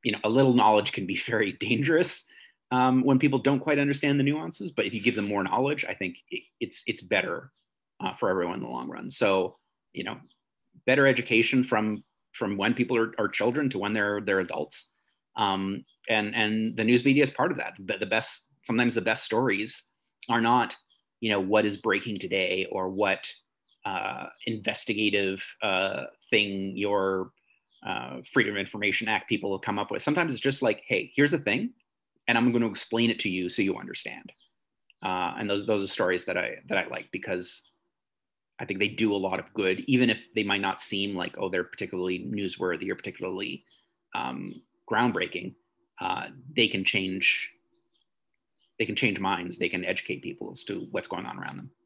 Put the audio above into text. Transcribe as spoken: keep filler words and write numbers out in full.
you know, a little knowledge can be very dangerous um, when people don't quite understand the nuances. But if you give them more knowledge, I think it, it's it's better uh, for everyone in the long run. So, you know, better education from from when people are, are children to when they're they're adults. Um, and and the news media is part of that. But the best sometimes the best stories are not, you know, what is breaking today or what uh, investigative uh, thing your uh, Freedom of Information Act people have come up with. Sometimes it's just like, hey, here's the thing, and I'm going to explain it to you so you understand. Uh, and those those are stories that I that I like because I think they do a lot of good, even if they might not seem like, oh, they're particularly newsworthy or particularly um, groundbreaking. Uh, they can change they can change minds. They can educate people as to what's going on around them.